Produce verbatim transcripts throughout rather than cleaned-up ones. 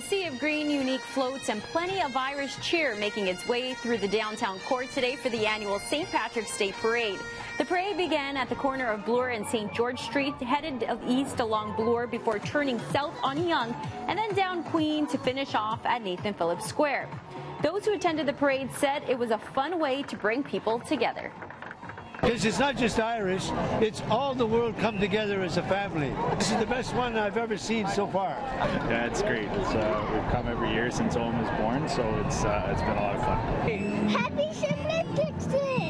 sea of green, unique floats and plenty of Irish cheer making its way through the downtown core today for the annual Saint Patrick's Day Parade. The parade began at the corner of Bloor and Saint George Street, headed east along Bloor before turning south on Yonge, and then down Queen to finish off at Nathan Phillips Square. Those who attended the parade said it was a fun way to bring people together. Because it's not just Irish, it's all the world come together as a family. This is the best one I've ever seen so far. Yeah, it's great. It's, uh, we've come every year since Owen was born, so it's uh, it's been a lot of fun. Happy Saint Patrick's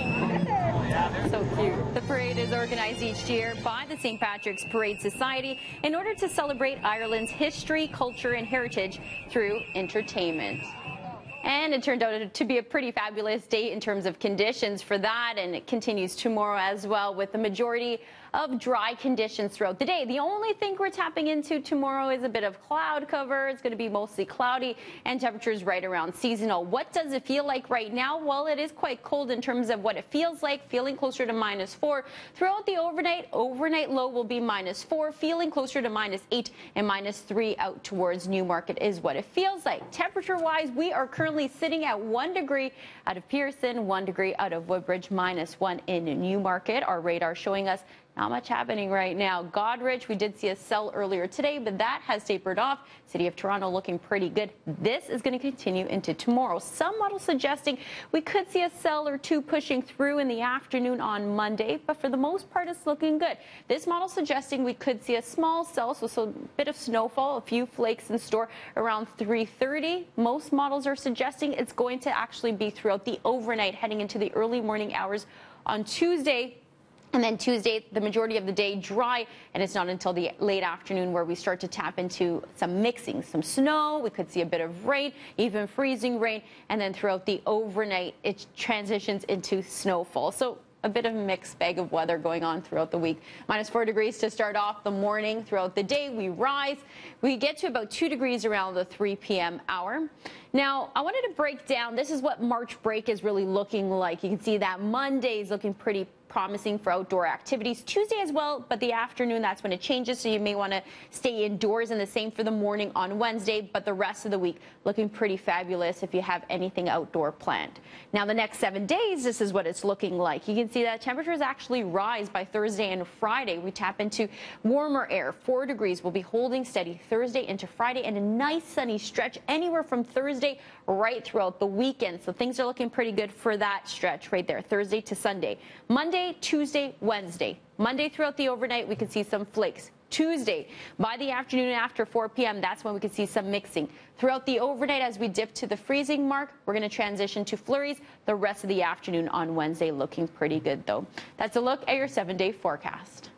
Day! So cute. The parade is organized each year by the Saint Patrick's Parade Society in order to celebrate Ireland's history, culture, and heritage through entertainment. And it turned out to be a pretty fabulous day in terms of conditions for that, and it continues tomorrow as well with the majority of dry conditions throughout the day. The only thing we're tapping into tomorrow is a bit of cloud cover. It's going to be mostly cloudy and temperatures right around seasonal. What does it feel like right now? Well, it is quite cold in terms of what it feels like, feeling closer to minus four. Throughout the overnight, overnight low will be minus four, feeling closer to minus eight and minus three out towards Newmarket is what it feels like. Temperature-wise, we are currently sitting at one degree out of Pearson, one degree out of Woodbridge, minus one in Newmarket. Our radar showing us not much happening right now. Godrich, we did see a sell earlier today, but that has tapered off. City of Toronto looking pretty good. This is going to continue into tomorrow. Some models suggesting we could see a sell or two pushing through in the afternoon on Monday, but for the most part, it's looking good. This model suggesting we could see a small sell, so, so a bit of snowfall, a few flakes in store around three thirty. Most models are suggesting it's going to actually be throughout the overnight, heading into the early morning hours on Tuesday. And then Tuesday, the majority of the day dry, and it's not until the late afternoon where we start to tap into some mixing, some snow. We could see a bit of rain, even freezing rain, and then throughout the overnight, it transitions into snowfall. So a bit of a mixed bag of weather going on throughout the week. Minus four degrees to start off the morning. Throughout the day, we rise. We get to about two degrees around the three p m hour. Now, I wanted to break down, this is what March break is really looking like. You can see that Monday is looking pretty promising for outdoor activities. Tuesday as well, but the afternoon, that's when it changes, so you may want to stay indoors, and the same for the morning on Wednesday, but the rest of the week looking pretty fabulous if you have anything outdoor planned. Now, the next seven days, this is what it's looking like. You can see that temperatures actually rise by Thursday and Friday. We tap into warmer air. Four degrees will be holding steady Thursday into Friday, and a nice sunny stretch anywhere from Thursday right throughout the weekend. So things are looking pretty good for that stretch right there, Thursday to Sunday. Monday, Tuesday, Wednesday. Monday throughout the overnight, we could see some flakes. Tuesday, by the afternoon after four p m, that's when we could see some mixing. Throughout the overnight, as we dip to the freezing mark, we're going to transition to flurries. The rest of the afternoon on Wednesday looking pretty good, though. That's a look at your seven-day forecast.